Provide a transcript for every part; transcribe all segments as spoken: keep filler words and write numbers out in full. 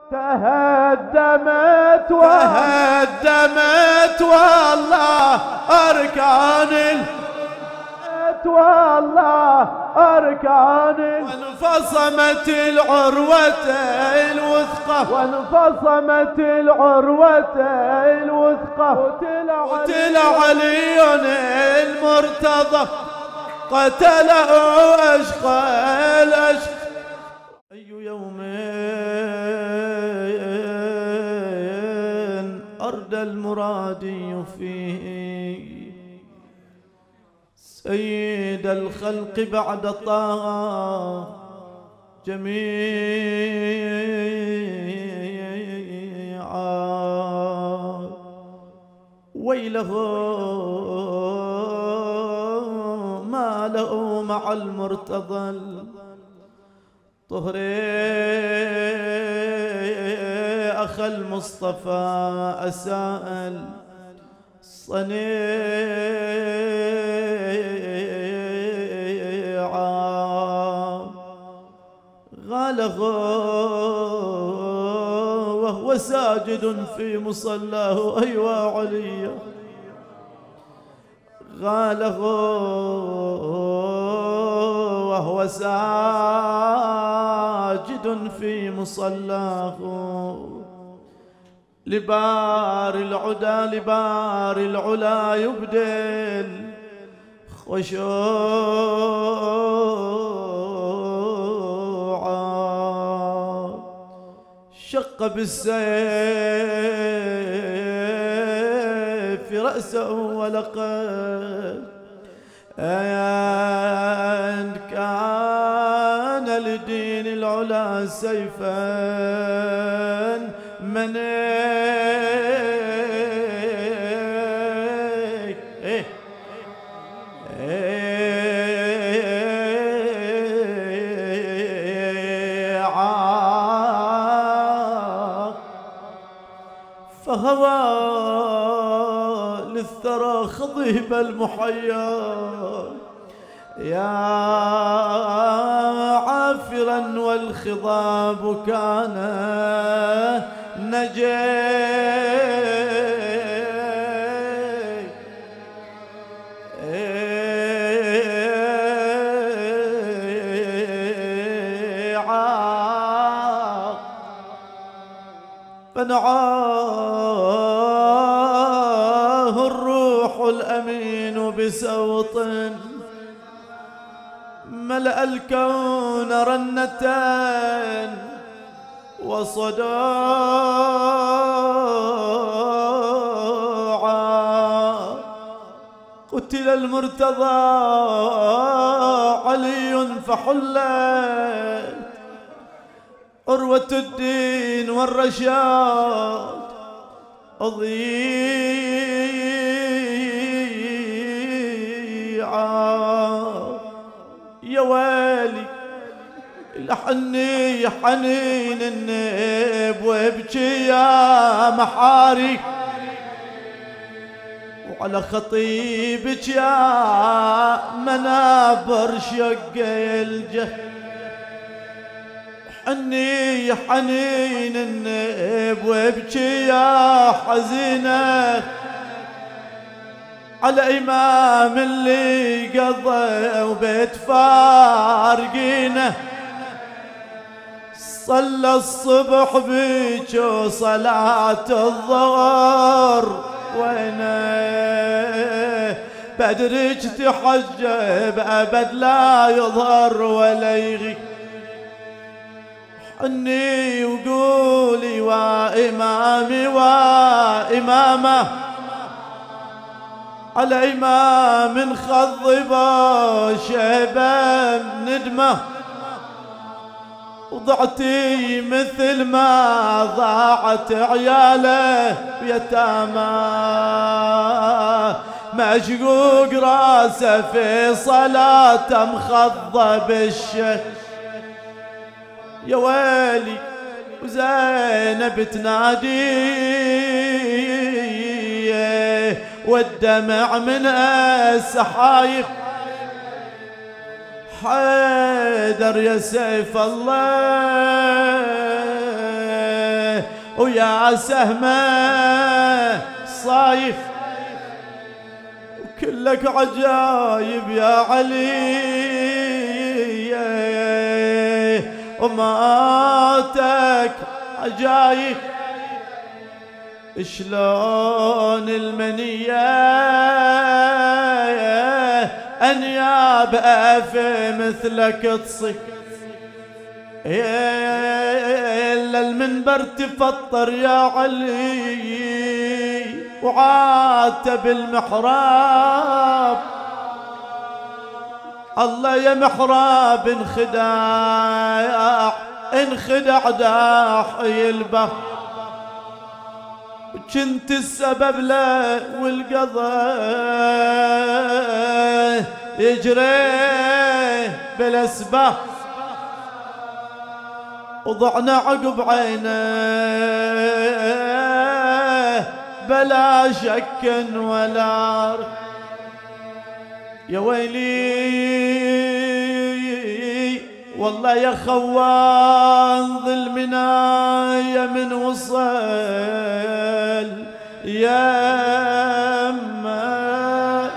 تهدمت تهدمت والله أركان ال والله أركان وانفصمت العروة الوثقى وانفصمت العروة الوثقى قتل علي المرتضى قتله أشقى الأشقى. أي يوم أردى المرادي فيه سيد الخلق بعد طه جميعا ويله ما له مع المرتضى طهري أخ المصطفى أسأل صنيعا غاله وهو ساجد في مصلاه أيوا علي غاله وهو ساجد في مصلاه لبار العدا لبار العلا يبدل خشوعا شق بالسيف رأسه ولقد أن كان لدين العلا سيفا من فهوى للثرى خضيب المحيا يا عافرا والخضاب كان نجي فنعاه الروح الأمين بسوط ملأ الكون رنة وصداعا قتل المرتضى علي فحلت عروة الدين والرشاد أضيعا يا ويلي لحني حنين النيب وابكي يا محاري وعلى خطيبك يا منابر شق الجه حني حنين النيب وابكي يا حزينه على إمام اللي قضى وبيت فارقينه صلى الصبح بيك وصلاة الظهر وينه بدرك تحجب أبد لا يظهر ولا يغي حني وقولي وإمامي وإمامه على إمام خضب شيبة ندمه وضعتي مثل ما ضاعت عياله يتامى مشقوق راسه في صلاته مخضب بالشه يا ويلي وزينب تنادي والدمع من السحايب حيدر يا سيف الله ويا سهمه صايف وكلك عجايب يا علي وماتك عجايب شلون المنية أنياب أفي مثلك تصيح إلا المنبر تفطر يا علي وعاتب المحراب الله يا محراب انخداع انخدع داحي البحر كنت السبب له والقضاء يجري بالاسباب وضعنا عقب عينه بلا شك ولا يا ويلي والله يا خوان ظلمنا يا من وصل يا ما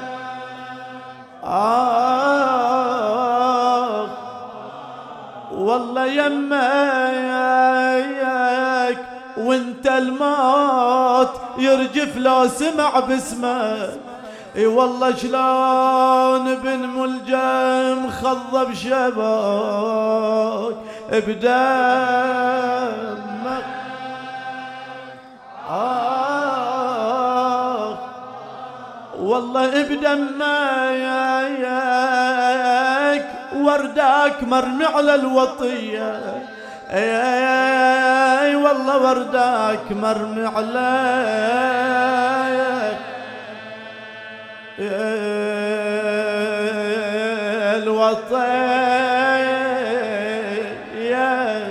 آه والله يماك وانت الموت يرجف لو سمع باسمك اي والله شلون بن ملجم خضب شباك بدمك آه والله بدمك ورداك مرمي على الوطية اي والله ورداك مرمي على الوطية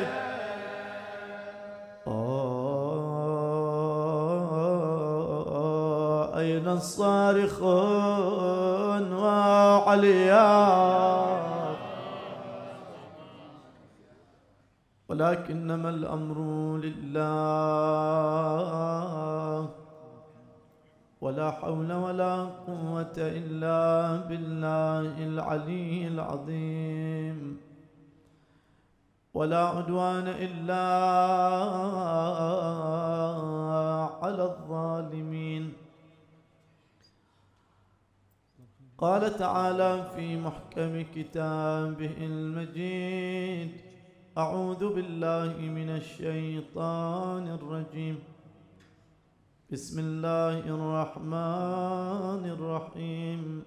أين الصارخون وعليا ولكنما الأمر لله ولا حول ولا قوة إلا بالله العلي العظيم ولا عدوان إلا على الظالمين. قال تعالى في محكم كتابه المجيد: أعوذ بالله من الشيطان الرجيم. بسم الله الرحمن الرحيم.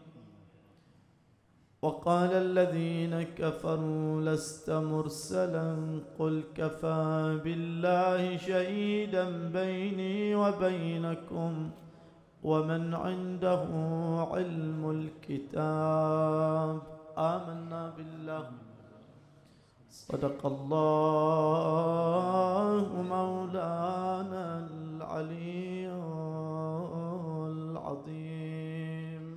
وقال الذين كفروا لست مرسلا قل كفى بالله شهيدا بيني وبينكم ومن عنده علم الكتاب. آمنا بالله صدق الله مولانا العلي العظيم.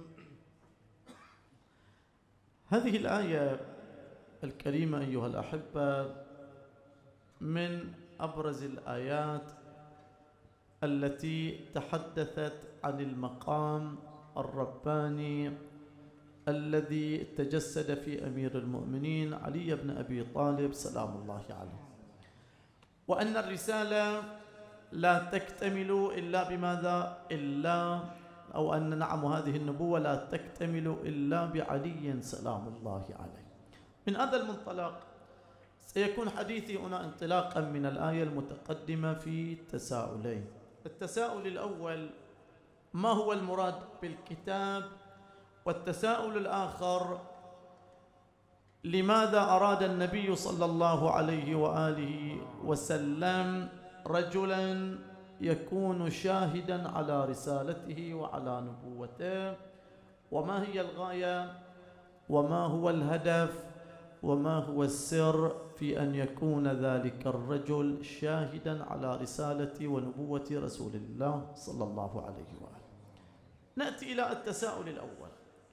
هذه الآية الكريمة أيها الأحبة من أبرز الآيات التي تحدثت عن المقام الرباني الذي تجسد في أمير المؤمنين علي بن أبي طالب سلام الله عليه، وأن الرسالة لا تكتمل إلا بماذا؟ إلا أو أن نعم هذه النبوة لا تكتمل إلا بعلي سلام الله عليه. من هذا المنطلق سيكون حديثي هنا انطلاقا من الآية المتقدمة في تساؤلين. التساؤل الأول: ما هو المراد بالكتاب؟ والتساؤل الآخر: لماذا أراد النبي صلى الله عليه وآله وسلم رجلا يكون شاهدا على رسالته وعلى نبوته؟ وما هي الغاية وما هو الهدف وما هو السر في أن يكون ذلك الرجل شاهدا على رسالة ونبوة رسول الله صلى الله عليه وآله؟ نأتي إلى التساؤل الأول: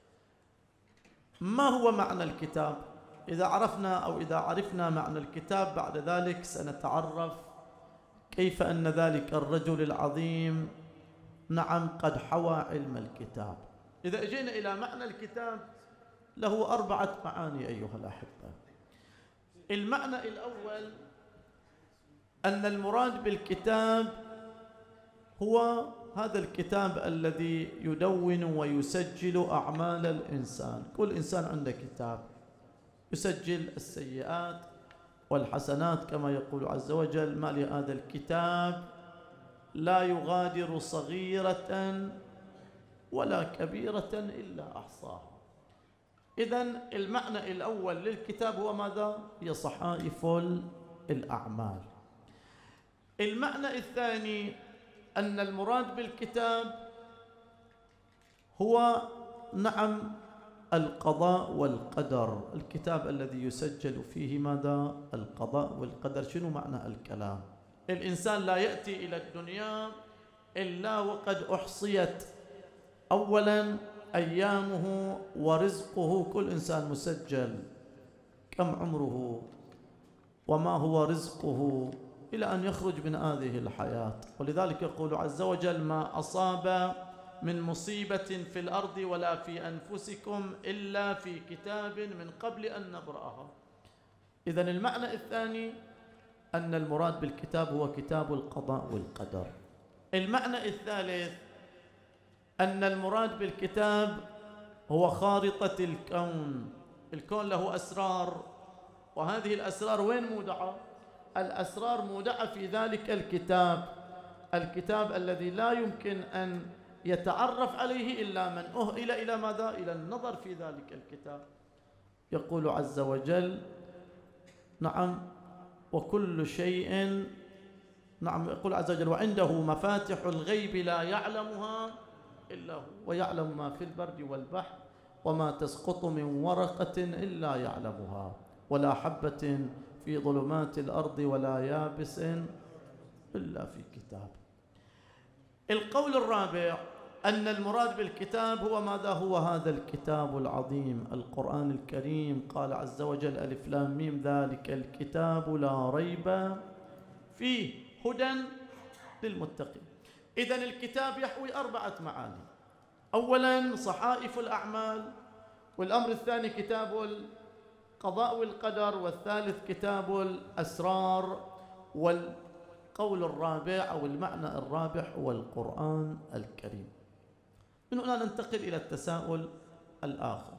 ما هو معنى الكتاب؟ إذا عرفنا أو إذا عرفنا معنى الكتاب بعد ذلك سنتعرف كيف أن ذلك الرجل العظيم نعم قد حوى علم الكتاب. إذا أجينا إلى معنى الكتاب له أربعة معاني أيها الأحبة. المعنى الأول أن المراد بالكتاب هو هذا الكتاب الذي يدون ويسجل أعمال الإنسان. كل إنسان عنده كتاب يسجل السيئات والحسنات، كما يقول عز وجل: ما لهذا الكتاب لا يغادر صغيرة ولا كبيرة إلا أحصاها. إذن المعنى الأول للكتاب هو ماذا؟ هي صحائف الأعمال. المعنى الثاني أن المراد بالكتاب هو نعم القضاء والقدر، الكتاب الذي يسجل فيه ماذا؟ القضاء والقدر. شنو معنى الكلام؟ الإنسان لا يأتي إلى الدنيا إلا وقد أحصيت أولا أيامه ورزقه. كل إنسان مسجل كم عمره وما هو رزقه إلى أن يخرج من هذه الحياة. ولذلك يقول عز وجل: ما أصاب من مصيبة في الأرض ولا في أنفسكم إلا في كتاب من قبل أن نبرأها. إذن المعنى الثاني أن المراد بالكتاب هو كتاب القضاء والقدر. المعنى الثالث أن المراد بالكتاب هو خارطة الكون. الكون له أسرار، وهذه الأسرار وين مودعة؟ الأسرار مودعة في ذلك الكتاب، الكتاب الذي لا يمكن أن يتعرف عليه إلا من أهل إلى ماذا؟ إلى النظر في ذلك الكتاب. يقول عز وجل نعم وكل شيء نعم يقول عز وجل: وعنده مفاتح الغيب لا يعلمها إلا هو ويعلم ما في البر والبحر وما تسقط من ورقة إلا يعلمها ولا حبة في ظلمات الأرض ولا يابس إلا في كتاب. القول الرابع أن المراد بالكتاب هو ماذا؟ هو هذا الكتاب العظيم القرآن الكريم. قال عز وجل: ألف لام ميم ذلك الكتاب لا ريب فيه هدى للمتقين. إذن الكتاب يحوي أربعة معاني. أولا صحائف الأعمال، والأمر الثاني كتاب القضاء والقدر، والثالث كتاب الأسرار، والقول الرابع أو المعنى الرابع هو القرآن الكريم. من هنا ننتقل إلى التساؤل الآخر: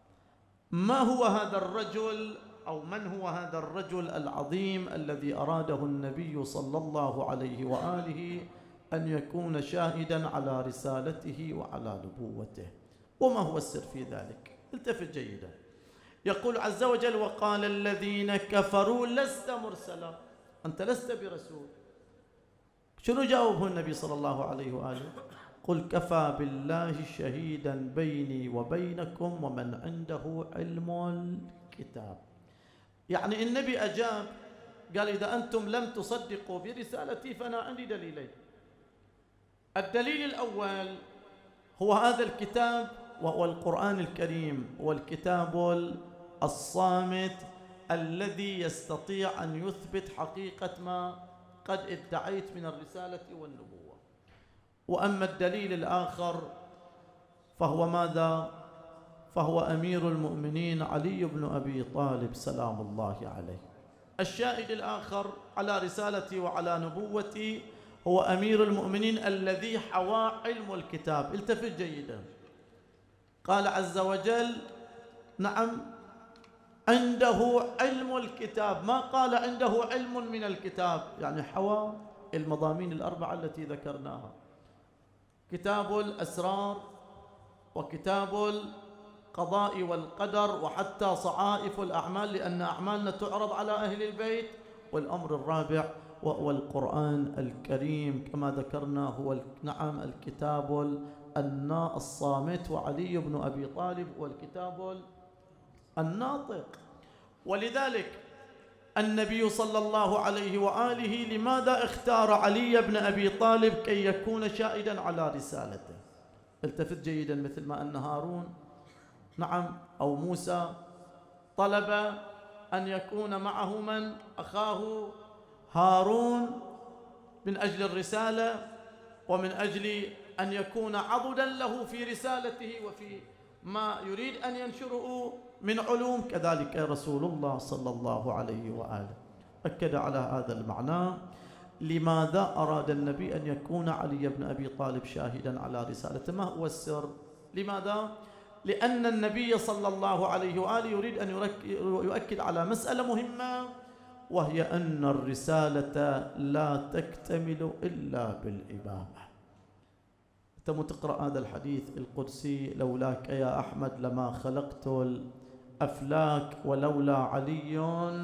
ما هو هذا الرجل أو من هو هذا الرجل العظيم الذي أراده النبي صلى الله عليه وآله أن يكون شاهدا على رسالته وعلى نبوته؟ وما هو السر في ذلك؟ التفت جيدا. يقول عز وجل: وقال الذين كفروا لست مرسلا، أنت لست برسول. شنو جاوبه النبي صلى الله عليه وآله؟ قل كفى بالله شهيدا بيني وبينكم ومن عنده علم الكتاب. يعني النبي أجاب قال: إذا أنتم لم تصدقوا برسالتي فأنا عندي دليلين. الدليل الأول هو هذا الكتاب وهو القرآن الكريم، والكتاب الصامت الذي يستطيع أن يثبت حقيقة ما قد ادعيت من الرسالة والنبوة. وأما الدليل الآخر فهو ماذا؟ فهو أمير المؤمنين علي بن أبي طالب سلام الله عليه. الشاهد الآخر على رسالتي وعلى نبوتي هو أمير المؤمنين الذي حوى علم الكتاب. التفت جيدا. قال عز وجل نعم عنده علم الكتاب، ما قال عنده علم من الكتاب، يعني حوى المضامين الأربعة التي ذكرناها: كتاب الأسرار وكتاب القضاء والقدر وحتى صحائف الأعمال، لأن أعمالنا تعرض على أهل البيت. والأمر الرابع وهو القرآن الكريم كما ذكرنا، هو نعم الكتاب الصامت، وعلي بن أبي طالب والكتاب الناطق. ولذلك النبي صلى الله عليه وآله لماذا اختار علي بن أبي طالب كي يكون شاهدا على رسالته؟ التفت جيدا. مثل ما أن هارون نعم أو موسى طلب أن يكون معه من؟ أخاه هارون من أجل الرسالة ومن أجل أن يكون عضدا له في رسالته وفي ما يريد أن ينشره من علوم. كذلك رسول الله صلى الله عليه وآله أكد على هذا المعنى. لماذا أراد النبي أن يكون علي بن أبي طالب شاهدا على رسالته؟ ما هو السر؟ لماذا؟ لأن النبي صلى الله عليه وآله يريد أن يؤكد على مسألة مهمة، وهي أن الرسالة لا تكتمل إلا بالإمامة. تم تقرأ هذا الحديث القدسي: لولاك يا أحمد لما خلقت الأفلاك ولولا علي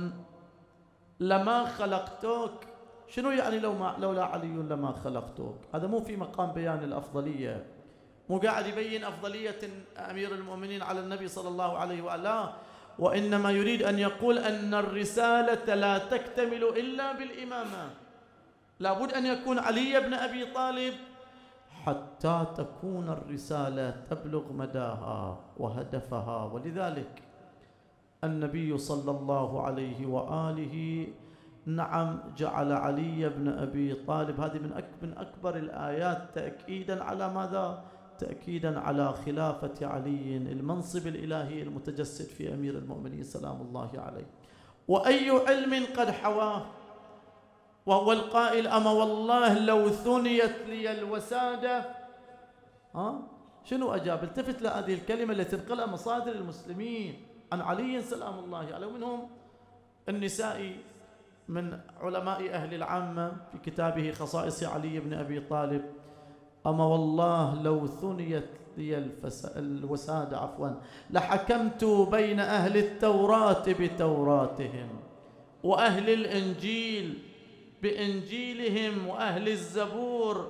لما خلقتك. شنو يعني لو ما لولا علي لما خلقتك؟ هذا مو في مقام بيان الأفضلية، مو قاعد يبين أفضلية أمير المؤمنين على النبي صلى الله عليه وآله، وإنما يريد أن يقول أن الرسالة لا تكتمل إلا بالإمامة. لابد أن يكون علي بن أبي طالب حتى تكون الرسالة تبلغ مداها وهدفها. ولذلك النبي صلى الله عليه وآله نعم جعل علي بن أبي طالب، هذه من من أكبر الآيات تأكيدا على ماذا؟ تأكيدا على خلافة علي، المنصب الإلهي المتجسد في أمير المؤمنين سلام الله عليه. وأي علم قد حواه، وهو القائل: أما والله لو ثنيت لي الوسادة. ها؟ شنو أجاب؟ التفت لهذه الكلمة التي تنقلها مصادر المسلمين عن علي سلام الله عليه، ومنهم النسائي من علماء أهل العامة في كتابه خصائص علي بن أبي طالب: أما والله لو ثنيت لي الوسادة عفوا لحكمت بين أهل التوراة بتوراتهم وأهل الإنجيل بإنجيلهم وأهل الزبور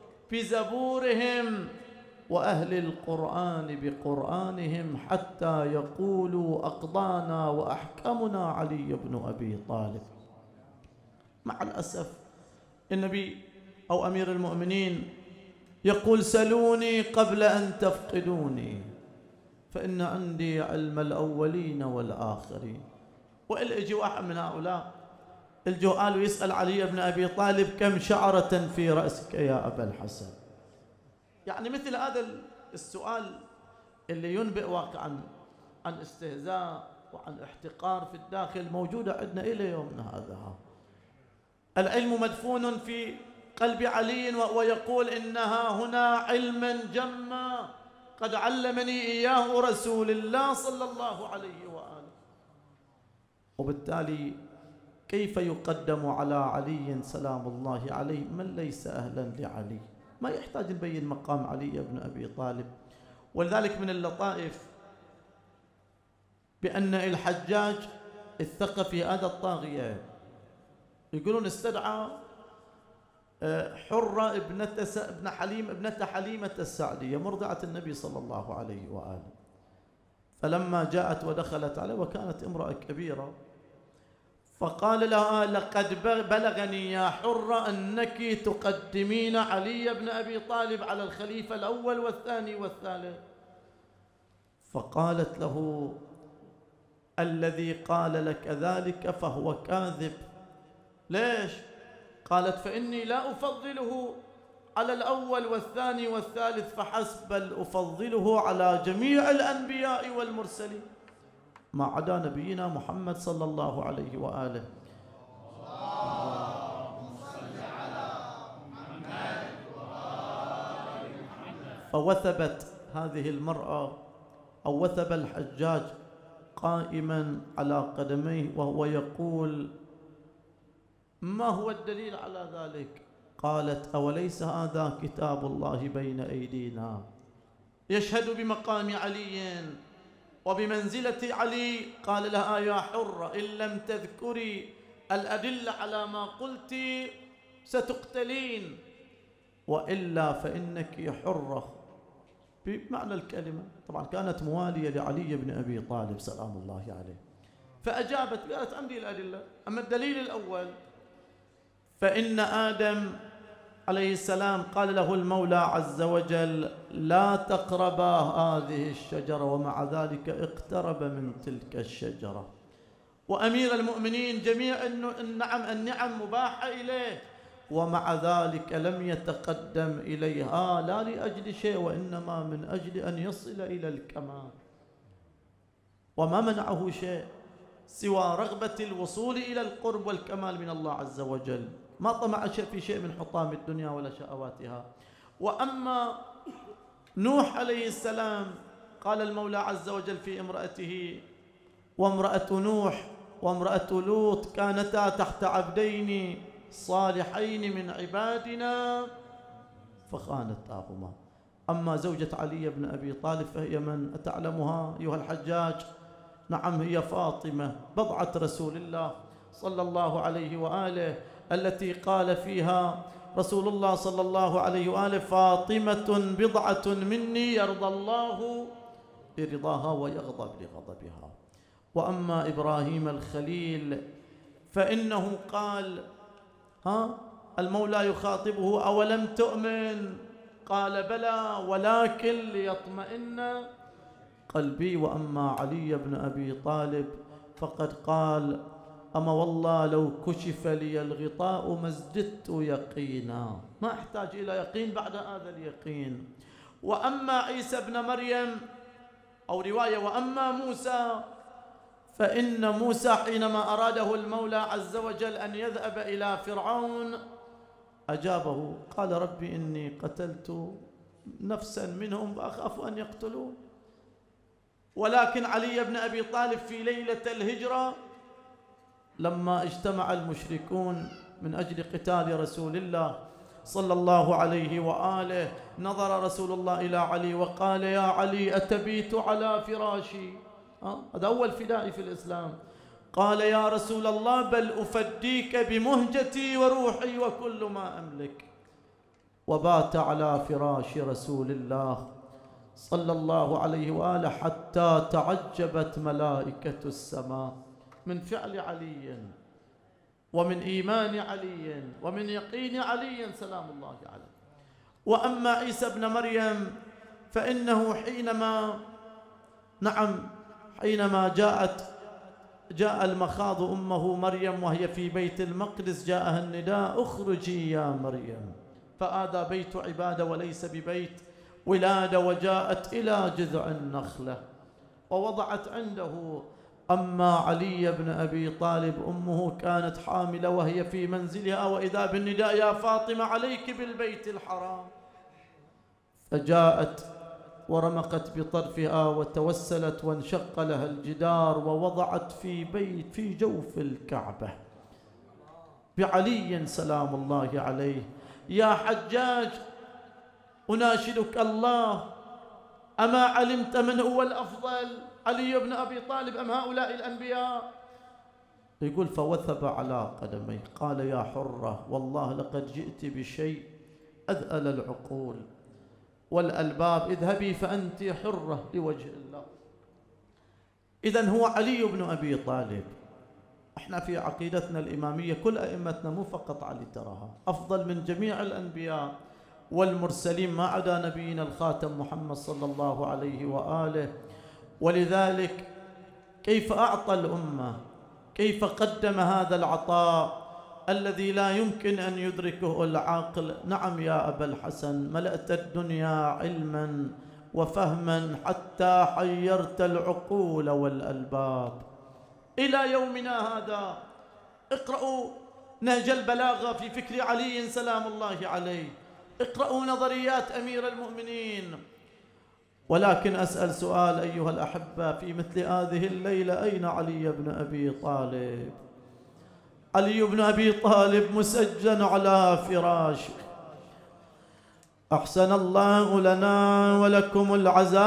بزبورهم وأهل القرآن بقرآنهم حتى يقولوا أقضانا وأحكمنا علي بن أبي طالب. مع الأسف النبي أو أمير المؤمنين يقول: سلوني قبل أن تفقدوني فإن عندي علم الأولين والآخرين. وإلا يجي واحد من هؤلاء الجوال ويسأل علي بن أبي طالب: كم شعرة في رأسك يا أبا الحسن؟ يعني مثل هذا السؤال اللي ينبئ واقعا عن استهزاء وعن احتقار في الداخل موجودة عندنا إلى يومنا هذا. العلم مدفون في قلب علي ويقول: إنها هنا علما جما قد علمني إياه رسول الله صلى الله عليه وآله. وبالتالي كيف يقدم على علي سلام الله عليه من ليس أهلا لعلي؟ ما يحتاج نبين مقام علي بن أبي طالب. ولذلك من اللطائف بأن الحجاج الثقفي هذا الطاغية يقولون استدعى حرة ابنة ابن حليم ابنة حليمة السعدية مرضعة النبي صلى الله عليه وآله، فلما جاءت ودخلت عليه وكانت امرأة كبيرة فقال لها: لقد بلغني يا حرة أنك تقدمين علي بن أبي طالب على الخليفة الأول والثاني والثالث. فقالت له: الذي قال لك ذلك فهو كاذب. ليش؟ قالت: فإني لا أفضله على الأول والثاني والثالث فحسب، بل أفضله على جميع الأنبياء والمرسلين ما عدا نبينا محمد صلى الله عليه وآله. اللهم صل على محمد وآل محمد. فوثبت هذه المرأة أو وثب الحجاج قائما على قدميه وهو يقول: ما هو الدليل على ذلك؟ قالت: أوليس هذا كتاب الله بين أيدينا يشهد بمقام علي وبمنزلة علي؟ قال لها: يا حرة، إن لم تذكري الأدلة على ما قلت ستقتلين، وإلا فإنك حرة بمعنى الكلمة. طبعا كانت موالية لعلي بن أبي طالب سلام الله عليه. فأجابت قالت: عندي الأدلة. أما الدليل الأول فإن آدم عليه السلام قال له المولى عز وجل: لا تقربا هذه الشجرة، ومع ذلك اقترب من تلك الشجرة. وأمير المؤمنين جميع النعم النعم مباحة إليه، ومع ذلك لم يتقدم إليها لا لأجل شيء وإنما من أجل أن يصل إلى الكمال، وما منعه شيء سوى رغبة الوصول إلى القرب والكمال من الله عز وجل، ما طمع شيء في شيء من حطام الدنيا ولا شهواتها. وأما نوح عليه السلام قال المولى عز وجل في امرأته: وامرأة نوح وامرأة لوط كانتا تحت عبدين صالحين من عبادنا فخانتاهما. أما زوجة علي بن أبي طالب فهي من أتعلمها أيها الحجاج؟ نعم، هي فاطمة بضعة رسول الله صلى الله عليه وآله، التي قال فيها رسول الله صلى الله عليه وآله: فاطمة بضعة مني يرضى الله برضاها ويغضب لغضبها. وأما إبراهيم الخليل فإنه قال: ها المولى يخاطبه: أولم تؤمن؟ قال: بلى ولكن ليطمئن قلبي. وأما علي بن أبي طالب فقد قال: أما والله لو كشف لي الغطاء ما ازددت يقينا، ما أحتاج إلى يقين بعد هذا اليقين. وأما عيسى بن مريم أو رواية وأما موسى فإن موسى حينما أراده المولى عز وجل أن يذهب إلى فرعون أجابه، قال: ربي إني قتلت نفسا منهم فأخاف أن يقتلون. ولكن علي بن أبي طالب في ليلة الهجرة لما اجتمع المشركون من أجل قتال رسول الله صلى الله عليه وآله نظر رسول الله إلى علي وقال: يا علي أتبيت على فراشي؟ هذا أول فدائي في الإسلام. قال: يا رسول الله بل أفديك بمهجتي وروحي وكل ما أملك. وبات على فراش رسول الله صلى الله عليه وآله حتى تعجبت ملائكة السماء من فعل علي ومن إيمان علي ومن يقين علي سلام الله عليه. وأما عيسى بن مريم فإنه حينما نعم حينما جاءت جاء المخاض أمه مريم وهي في بيت المقدس جاءها النداء: اخرجي يا مريم، فآذى بيت عبادة وليس ببيت ولادة، وجاءت إلى جذع النخلة ووضعت عنده. أما علي بن أبي طالب أمه كانت حاملة وهي في منزلها وإذا بالنداء: يا فاطمة عليك بالبيت الحرام. فجاءت ورمقت بطرفها وتوسلت وانشق لها الجدار ووضعت في بيت في جوف الكعبة بعلي سلام الله عليه. يا حجاج أناشدك الله، أما علمت من هو الأفضل، علي بن أبي طالب أم هؤلاء الأنبياء؟ يقول: فوثب على قدميه قال: يا حرة والله لقد جئت بشيء أذأل العقول والألباب، اذهبي فأنت حرة لوجه الله. إذن هو علي بن أبي طالب. احنا في عقيدتنا الإمامية كل أئمتنا مو فقط علي تراها أفضل من جميع الأنبياء والمرسلين ما عدا نبينا الخاتم محمد صلى الله عليه وآله. ولذلك كيف أعطى الأمة، كيف قدم هذا العطاء الذي لا يمكن أن يدركه العقل. نعم يا أبا الحسن، ملأت الدنيا علما وفهما حتى حيرت العقول والألباب. إلى يومنا هذا اقرأوا نهج البلاغة في فكر علي سلام الله عليه، اقرأوا نظريات أمير المؤمنين. ولكن أسأل سؤال أيها الأحبة في مثل هذه الليلة: أين علي بن أبي طالب؟ علي بن أبي طالب مسجن على فراشه. أحسن الله لنا ولكم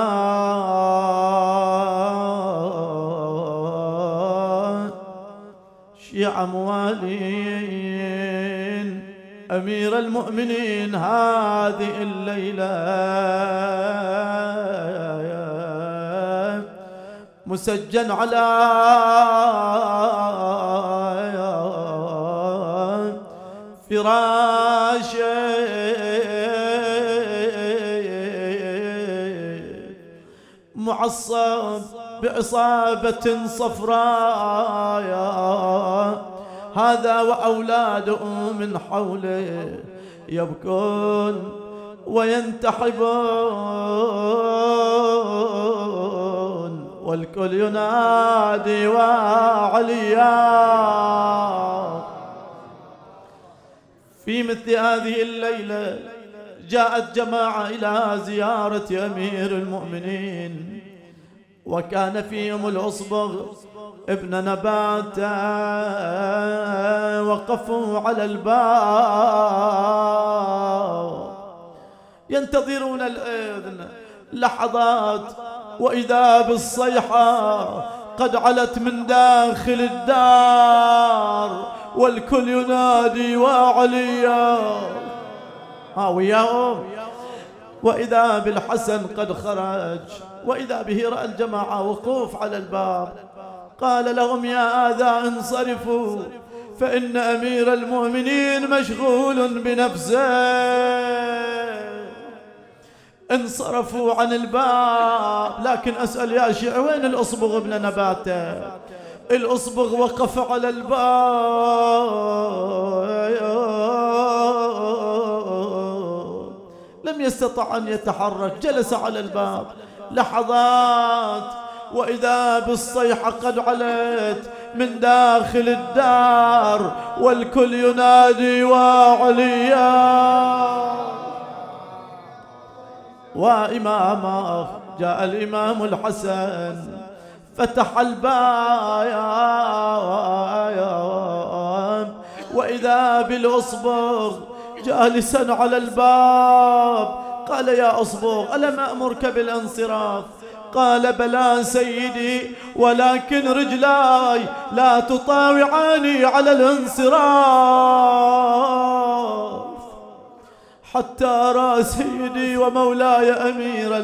العزاء شيع موالين أمير المؤمنين هذه الليلة مسجن على فراشه معصب بعصابة صفراء. هذا وأولاده من حوله يبكون وينتحبون والكل ينادي وعليا. في مثل هذه الليلة جاءت جماعة إلى زيارة أمير المؤمنين، وكان فيهم الأصبغ ابن نباتة، وقفوا على الباب ينتظرون الإذن لحظات، وإذا بالصيحة قد علت من داخل الدار والكل ينادي وعليا ها وياهم. وإذا بالحسن قد خرج، وإذا به رأى الجماعة وقوف على الباب، قال لهم يا آذى انصرفوا فإن أمير المؤمنين مشغول بنفسه. انصرفوا عن الباب، لكن أسأل يا شيعي وين الأصبغ ابن نباتة؟ الأصبغ وقف على الباب لم يستطع أن يتحرك، جلس على الباب لحظات، وإذا بالصيحة قد علت من داخل الدار والكل ينادي وعليا. وإمامه جاء الإمام الحسن فتح الباب، وإذا بالأصبغ جالسا على الباب. قال يا أصبغ ألم أمرك بالانصراف؟ قال بلى سيدي، ولكن رجلاي لا تطاوعاني على الانصراف حتى أرى سيدي ومولاي أمير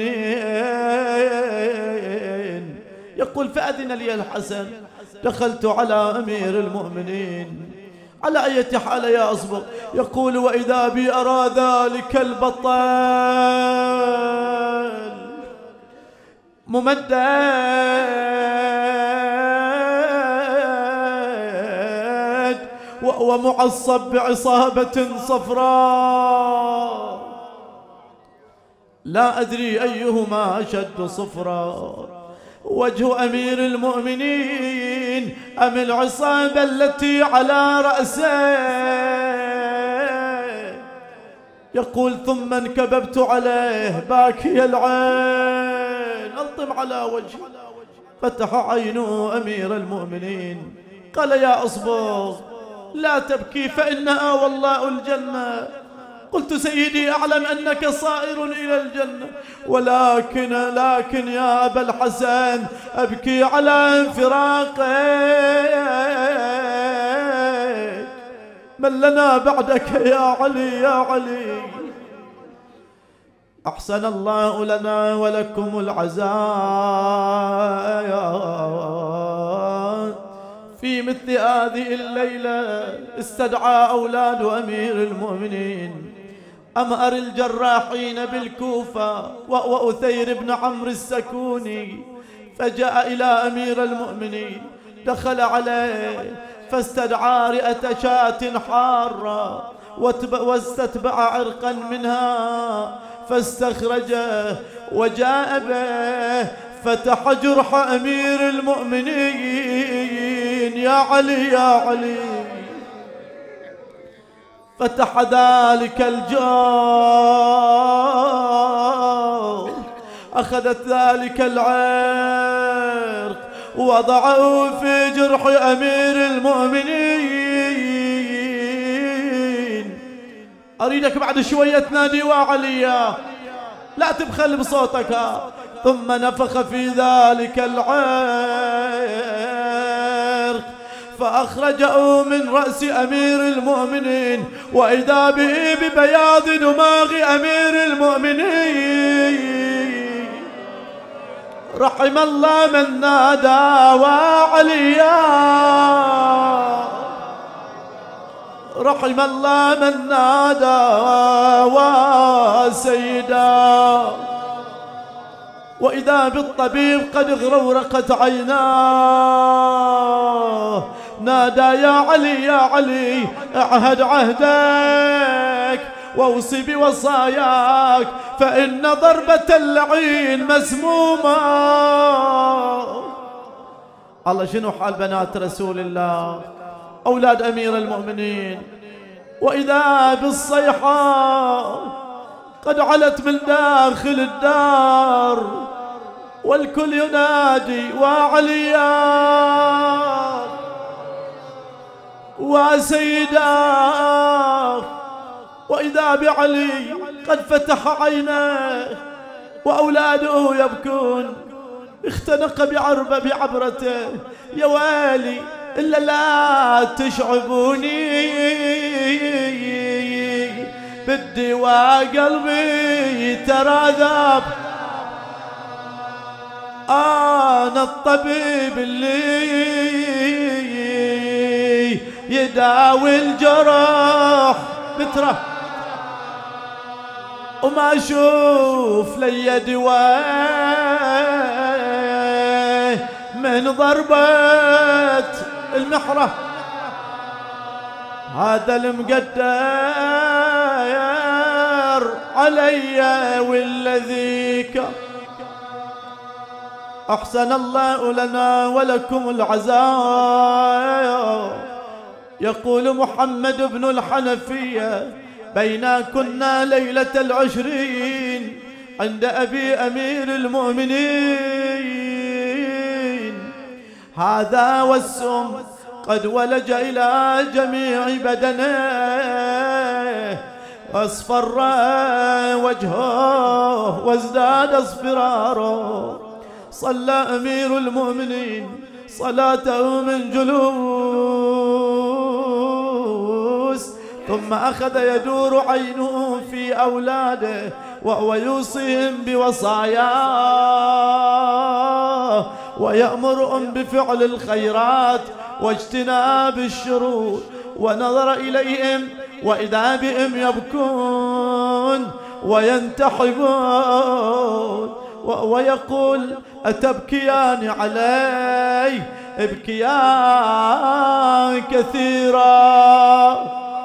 المؤمنين. يقول فأذن لي الحسن، دخلت على أمير المؤمنين. على أي حال يا أصبغ؟ يقول وإذا بي أرى ذلك البطل ممدد وهو معصب بعصابة صفراء، لا أدري أيهما أشد صفرا، وجه أمير المؤمنين أم العصابة التي على رأسه. يقول ثم انكببت عليه باكي العين ألطم على وجهه، فتح عينه أمير المؤمنين قال يا أصبغ لا تبكي فإنها والله الجنة. قلت سيدي أعلم أنك صائر إلى الجنة، ولكن لكن يا أبا الحسن أبكي على انفراقك، من لنا بعدك يا علي يا علي. أحسن الله لنا ولكم العزاء. في مثل هذه الليلة استدعى أولاد أمير المؤمنين أمأر الجراحين بالكوفة وهو أثير بن عمرو السكوني، فجاء إلى أمير المؤمنين، دخل عليه فاستدعى رئة شاة حارة واستتبع عرقا منها فاستخرجه وجاء به، فتح جرح أمير المؤمنين يا علي يا علي، فتح ذلك الجرح، أخذت ذلك العرق ووضعه في جرح أمير المؤمنين. أريدك بعد شوية تنادي وعليا، لا تبخل بصوتك. ثم نفخ في ذلك العرق فأخرجه من رأس أمير المؤمنين، وإذا به ببياض دماغ أمير المؤمنين. رحم الله من نادى وعليا، رحم الله من نادى وسيدا. وإذا بالطبيب قد اغرورقت عيناه، نادى يا علي يا علي اعهد عهدك واوصي بوصاياك فإن ضربة اللعين مسمومة. الله شنو حال بنات رسول الله أولاد أمير المؤمنين، وإذا بالصيحة قد علت من داخل الدار والكل ينادي وعليا وسيدا، وإذا بعلي قد فتح عيناه وأولاده يبكون، اختنق بعربة بعبرته يا ويلي إلا لا تشعبوني بدي وقلبي ترى ذاب، أنا الطبيب اللي يداوي الجرح بتره وما أشوف لي دواء من ضربة المحرة. هذا المقدر علي والذيك أحسن الله لنا ولكم العزاء. يقول محمد بن الحنفية بينا كنا ليلة العشرين عند أبي أمير المؤمنين، هذا والسم قد ولج إلى جميع بدنه واصفر وجهه وازداد اصفراره. صلى أمير المؤمنين صلاته من جلوس، ثم أخذ يدور عينه في أولاده وهو يوصيهم بوصاياه ويأمرهم بفعل الخيرات واجتناب الشرور، ونظر إليهم وإذا بهم يبكون وينتحبون ويقول أتبكيان علي؟ ابكيان كثيرا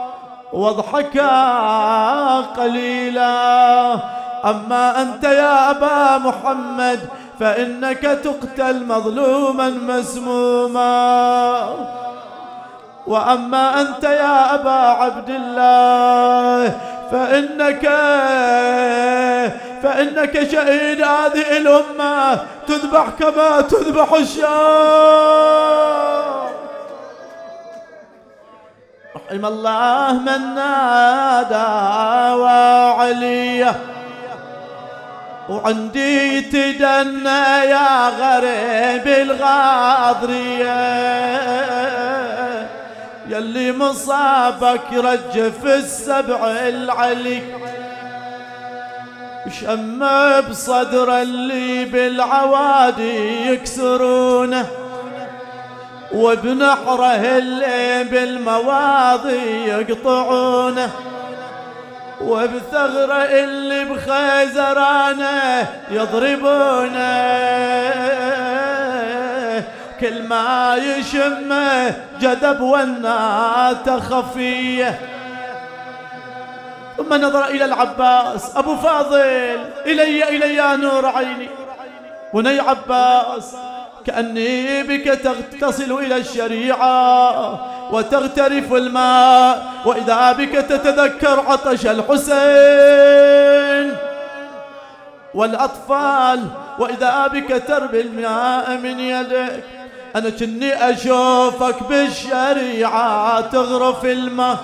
واضحكا قليلا. أما أنت يا أبا محمد فإنك تقتل مظلوما مسموما، وأما أنت يا أبا عبد الله فإنك فإنك شهيد هذه الأمة، تذبح كما تذبح الشاة. رحم الله من نادى وعليه وعندي تدنى يا غريب الغاضرية، يلي مصابك رجف السبع العلي، شم بصدر اللي بالعوادي يكسرونه، وبنحره اللي بالمواضي يقطعونه، وبثغره اللي بخيزرانه يضربونه، كل ما يشمه جذب والنات خفيه. ثم نظر إلى العباس أبو فاضل، إلي إلي يا نور عيني بني عباس، كأني بك تصل إلى الشريعة وتغترف الماء، وإذا بك تتذكر عطش الحسين والأطفال، وإذا بك تربي الماء من يدك. أنا كني أشوفك بالشريعة تغرف الماء،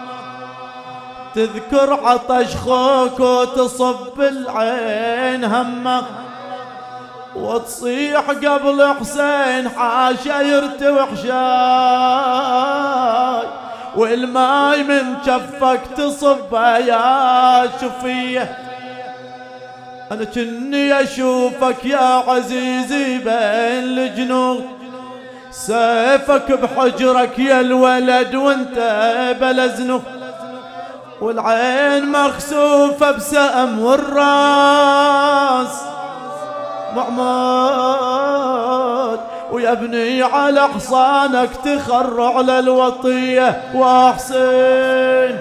تذكر عطش خوك وتصب العين همه، وتصيح قبل حسين حاشا يرتوح شاي، والماي من جفك تصب يا شفيه. أنا كني أشوفك يا عزيزي بين الجنوب، سيفك بحجرك يا الولد وانت بلزنه، والعين مخسوفة بسأم والراس معمود، ويا ابني على حصانك تخر على الوطية واحسن.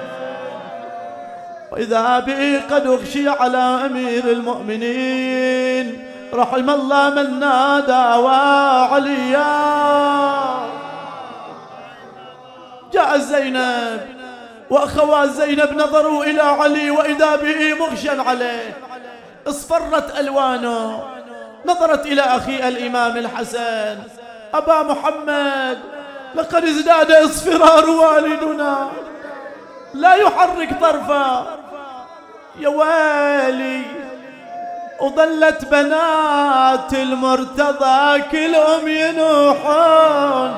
وإذا بي قد أغشي على أمير المؤمنين رحم الله من نادى وعليا. جاء زينب وأخوات زينب نظروا إلى علي وإذا به مغشا عليه، اصفرت ألوانه. نظرت إلى أخي الإمام الحسن: أبا محمد، لقد ازداد اصفرار والدنا، لا يحرك طرفا. يا ويلي، وظلت بنات المرتضى كلهم ينوحون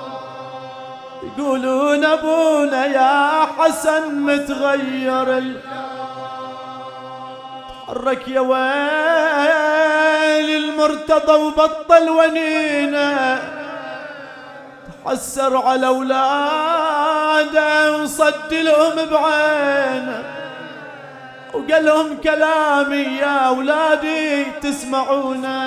يقولون ابونا يا حسن متغير. تحرك يا ويلي المرتضى وبطل ونينه، تحسر على اولاده وصد لهم بعينه، وقال لهم كلامي يا أولادي تسمعونه،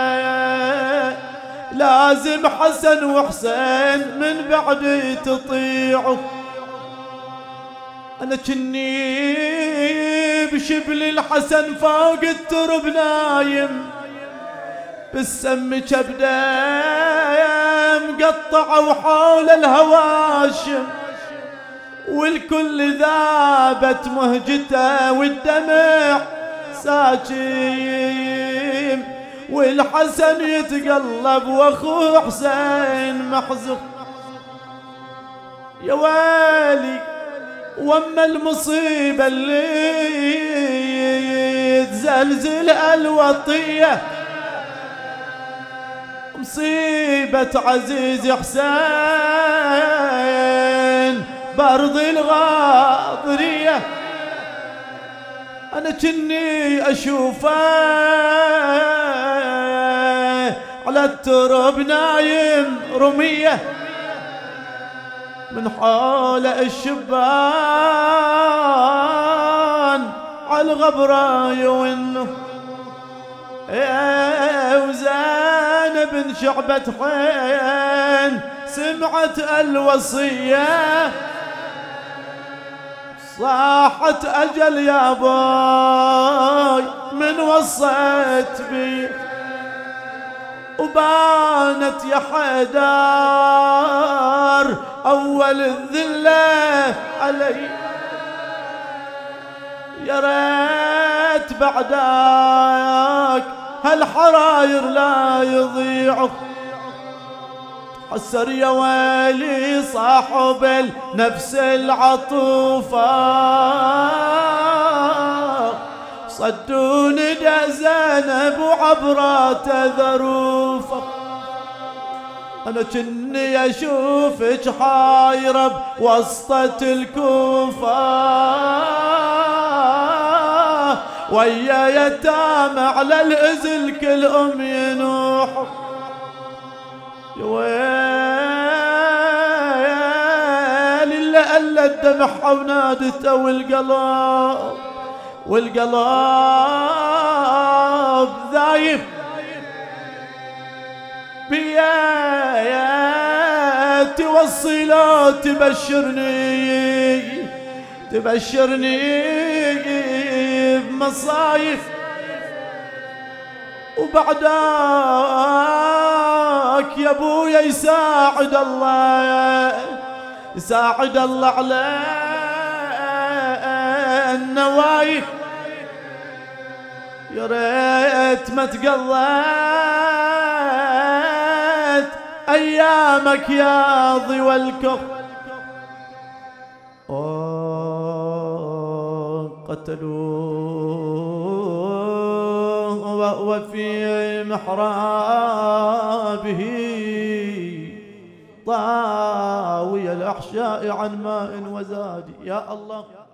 لازم حسن وحسين من بعدي تطيعوا. أنا كني بشبل الحسن فوق الترب نايم، بالسم كبده مقطع وحول الهواشم، والكل ذابت مهجته والدمع ساكيم، والحسن يتقلب واخوه حسين محزون. يا ويلي، وما المصيبة اللي تزلزل الوطية، مصيبة عزيز حسين بارض الغاضرية. أنا كني أشوفه على التراب نايم رمية، من حول الشبان على الغبرة يونه، وزينب شعبة حين سمعت الوصية، صاحت أجل يا باي من وصيت بي، وبانت يا حيدر أول الذلة علي. يا ريت بعدك هالحراير لا يضيعوا. حسر يا ويلي صاحب النفس العطوفة، صدون دا زينب وعبراته ذروفة. أنا كني أشوفك حايرة بوسطة الكوفة، ويا يتامى على الإزل كل أم ينوحوا. يا ويلي اللي قلت دمعها ونادته، والقلب والقلب ذايب بيا توصي لا تبشرني تبشرني بمصايب، وبعدك يا ابويا يساعد الله يساعد الله على النوايف. يا ريت ما تقضيت ايامك يا ضوى الكف. قتلوه وهو في محرابه، طاوي الأحشاء عن ماء وزاد. يا الله.